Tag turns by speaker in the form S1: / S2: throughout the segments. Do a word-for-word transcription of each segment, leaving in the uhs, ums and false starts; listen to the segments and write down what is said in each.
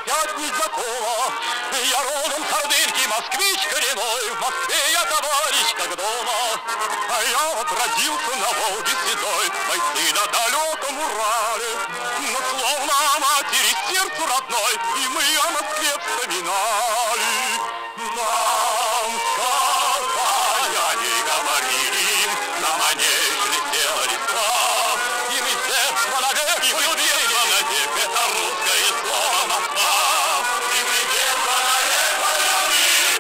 S1: опять не знакома. Я родом с Ордынки, москвич коренной, в Москве я товарищ как дома. А я вот родился на Волге седой, бойцы на далеком Урале. Но словно о матери сердцу родной, и мы о Москве вспоминали. Нам сказали, они говорили, нам о ней шелестела листва. И мы с детства навек, и мы детства навек, это русское слово Москва. И мы детства навек полюбили.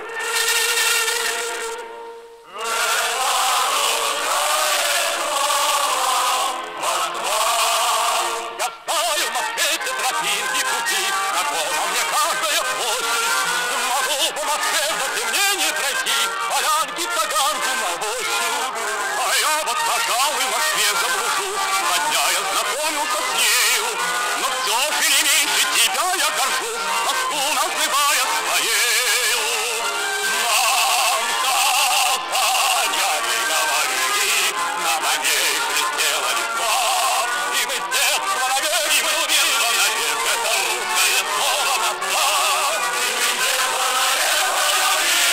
S1: Я знаю в Москве все тропинки, пути, знакома мне каждая площадь. Могу по Москве до темнения пройти, полянки, таганку на ощупь. А я вот, пожалуй, в Москве заблужу, два дня я знакомился с нею. Но все же не меньше тебя я горжусь, Москву называя своею. Нам сказали, они говорили, нам о ней шелестела листва. И мы с детства навек, и мы с детства навек, это русское слово Москва. И мы с детства навек полюбили.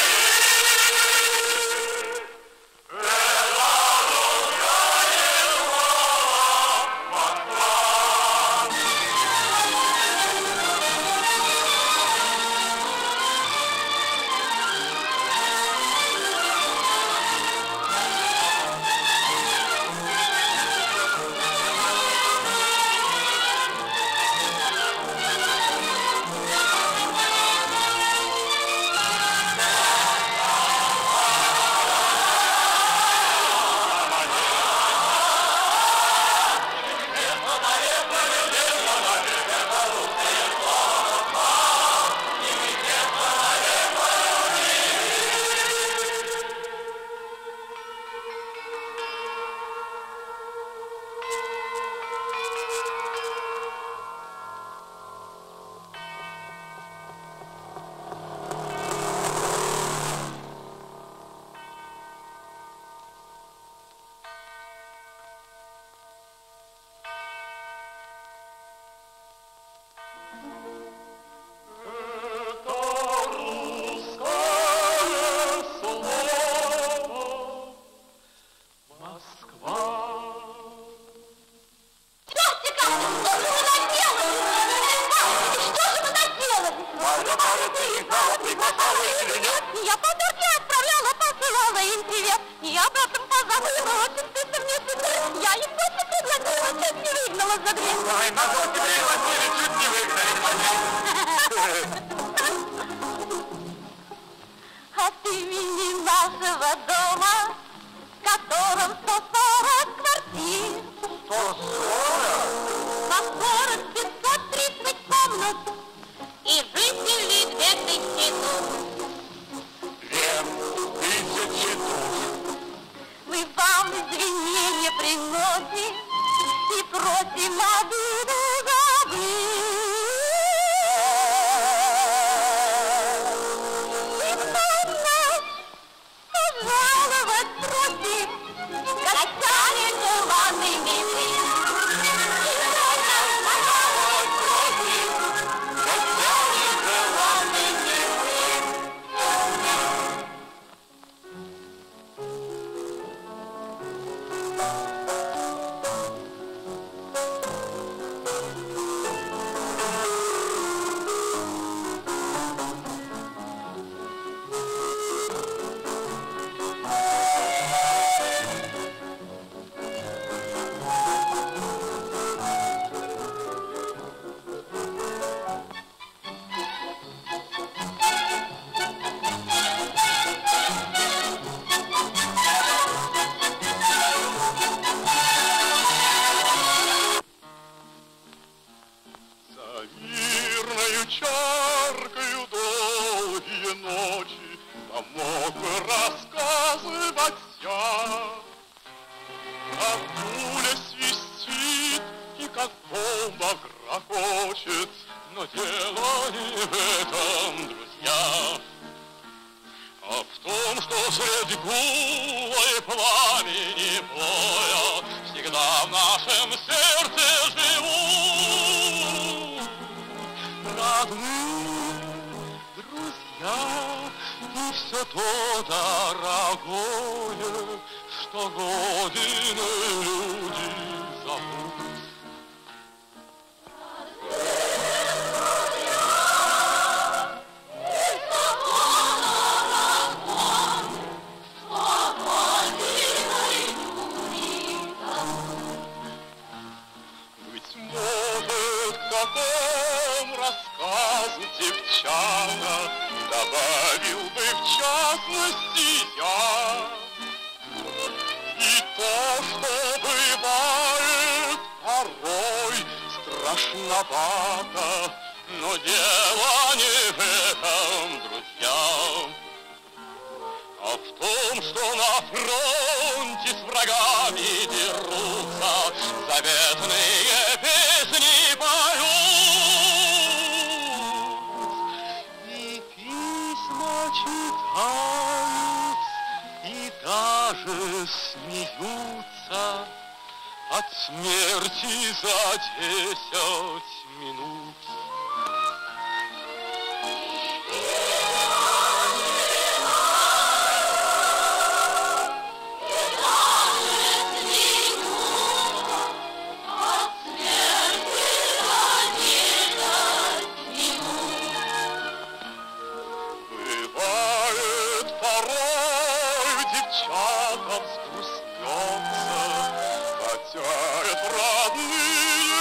S2: Я по дороге отправляла, посылала им привет. Я об этом позабыла, очень ты мне теперь. Я им просто предложила, чуть не выгнала за дверь.
S1: Ой, на гости пригласили, чуть не выгнали.
S2: От имени нашего дома, в котором сто сорок квартир.
S1: сто сорок?
S2: По сорок пятьсот тридцать комнат. И жителей две тысячи душ.
S1: Две тысячи душ.
S2: Мы вам извинения приносим и просим обиду забыть. И нас пожаловать просим гостями желанными мы. И нас пожаловать просим гостями желанными мы.
S1: Чаркою долгие ночи помог бы рассказывать я. Как пуля свистит и как бомба грохочет, но дело не в этом, друзья, а в том, что среди гула и пламени боя всегда в нашем сердце живут родные. друзья, и все то дорогое, что годины люди зовут. Быть может, в каком рассказе девчата добавил бы в частности я. И то, что бывает порой страшновато, но дело не в этом, друзья, а в том, что на фронте с врагами дерутся, заветные песни поют, и письма читают, и даже смеются от смерти за десять минут. Девчатам взгрустнется, потерят родные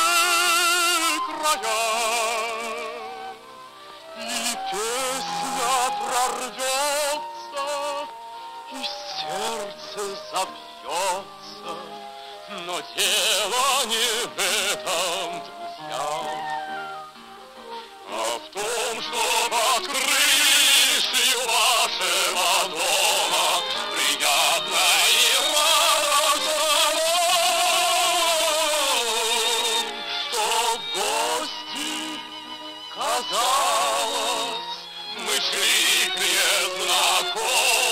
S1: края, и песня прорвется, и сердце забьется, но дело не в этом, друзья, а в том, что под крышей вашего дома приятно и радостно, что гости, казалось, мы шли к незнакомым,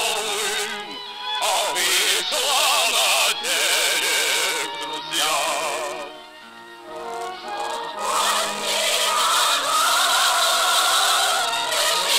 S1: а вышло на деле, друзья.
S2: Thank you.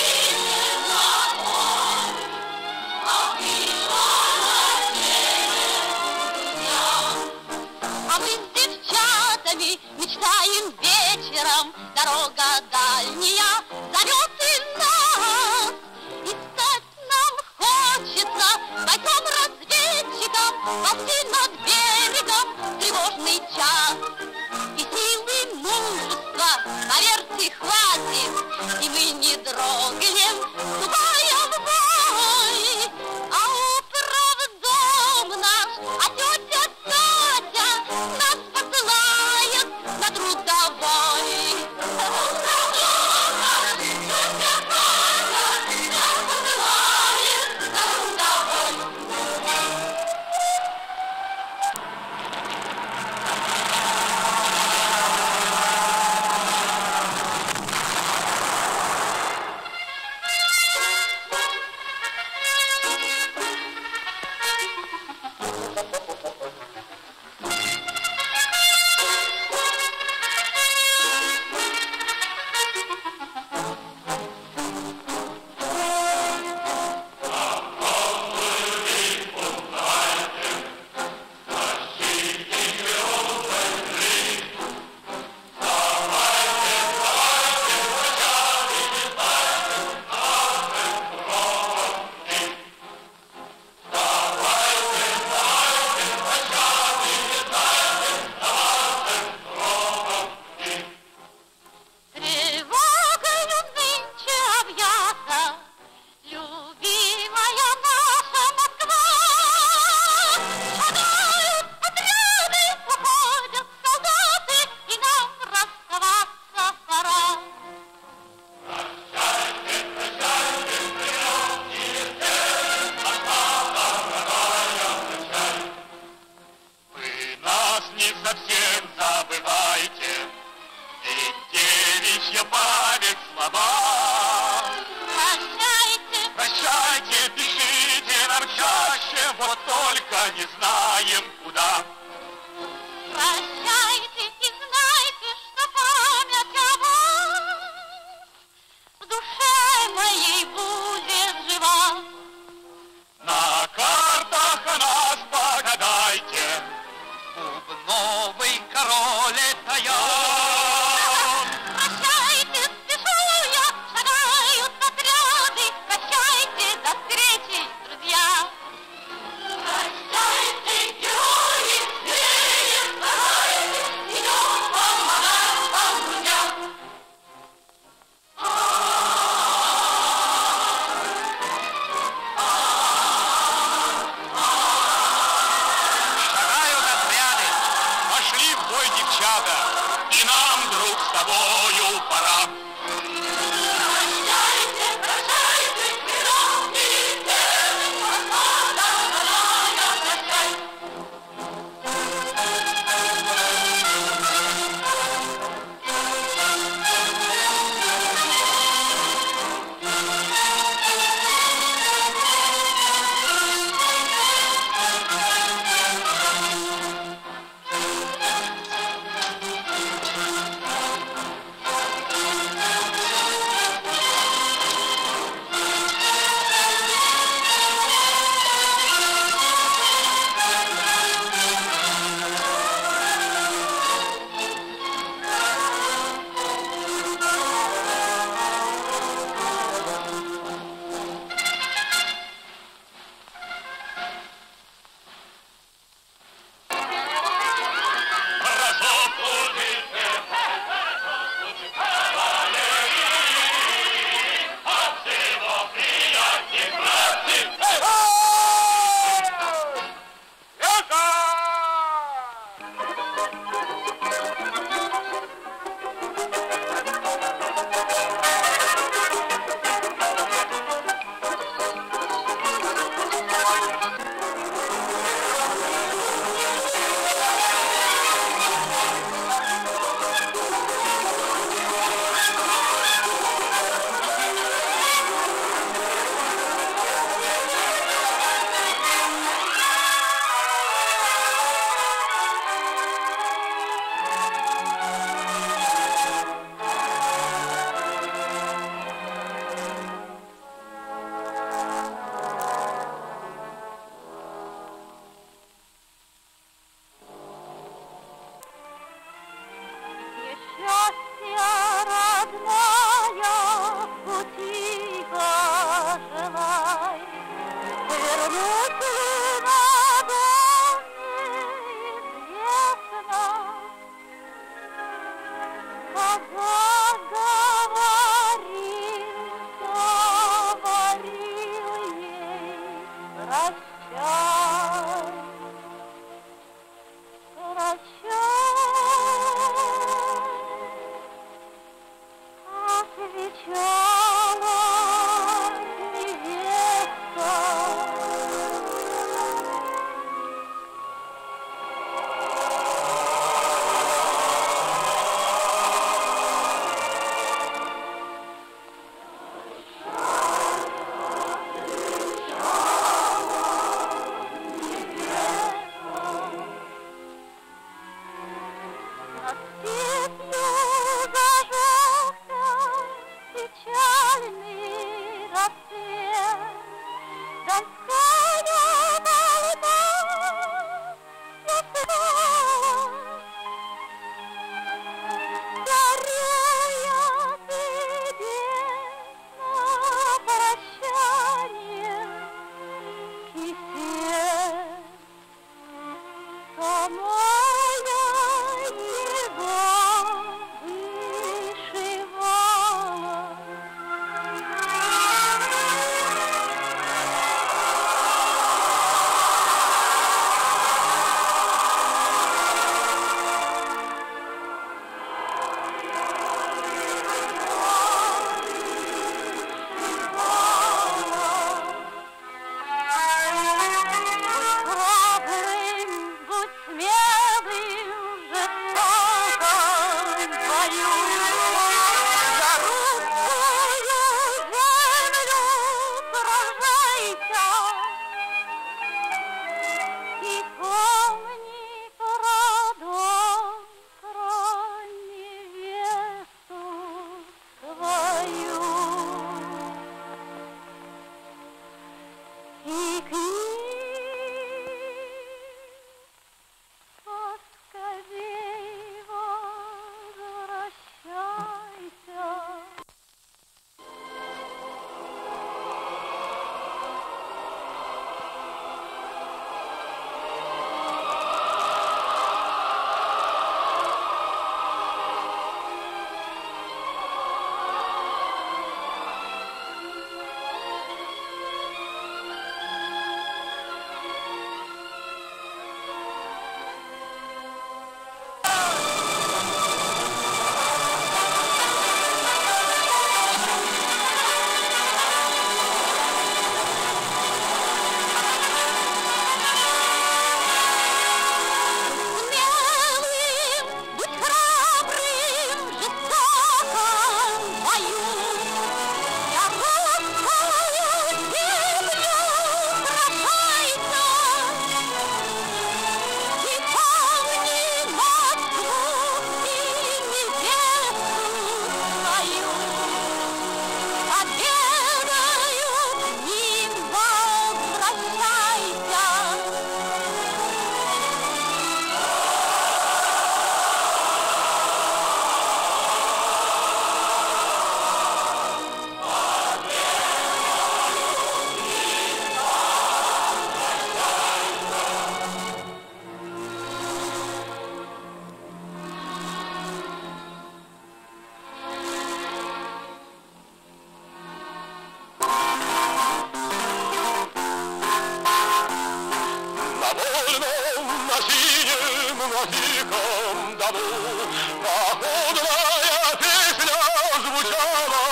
S1: на тихом дому походная песня звучала.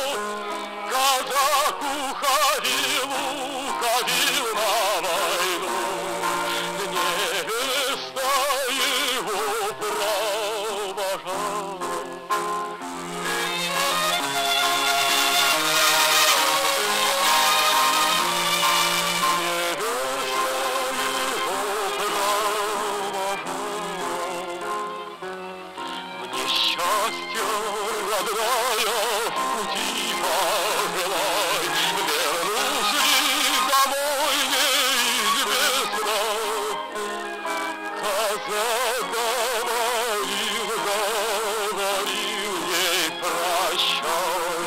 S1: Казак уходил, уходил на войну, невеста его провожала. Счастье родное в пути пожелай, вернусь ли домой неизвестно. Казак говорил, говорил ей прощай,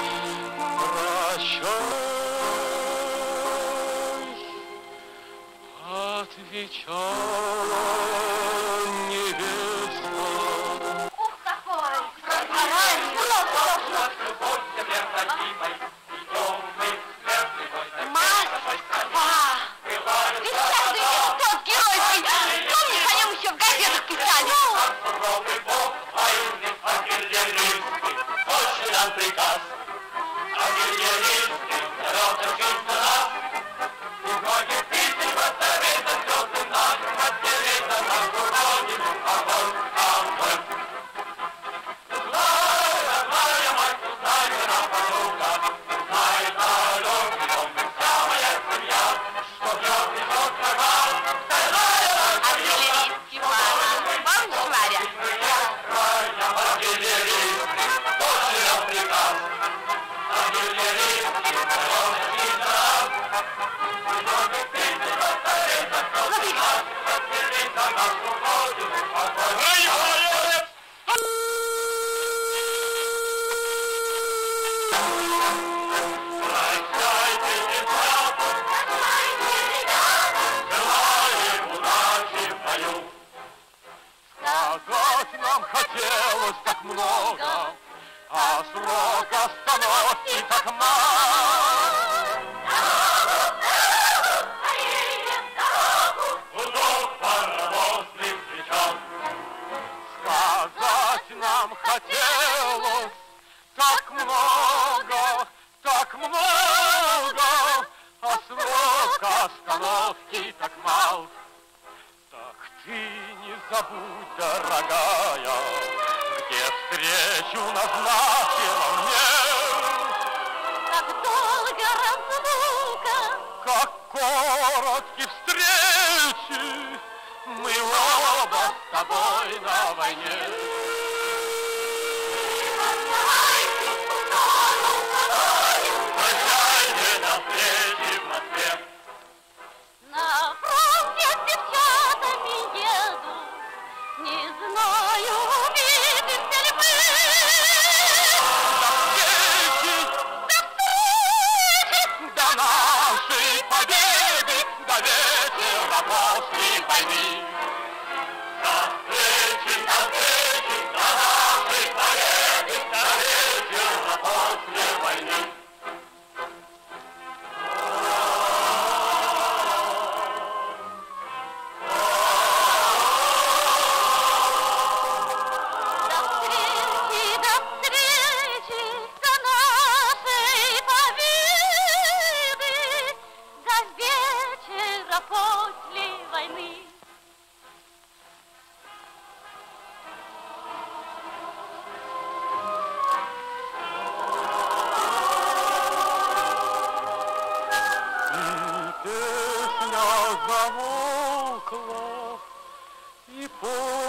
S1: прощай, отвечала невеста. Сказать нам хотелось так много, а срок остановки так мало. Сказать нам хотелось так много, так много, а срок остановки так мал. Так ты не забудь, дорогая, где встречу назначила мне.
S2: Как долго разлука,
S1: как коротки встречи, мы оба с тобой на войне. Прощайте, до встречи в Москве.
S2: на фронт я с девчатами еду, не знаю, увидимся ли мы.
S1: До встречи, до нашей победы, до вечера после войны. До встречи, до встречи, до нашей победы, до вечера после войны.
S2: До встречи, до встречи, до нашей победы, до вечера после войны.
S1: И песня замолкла, и пол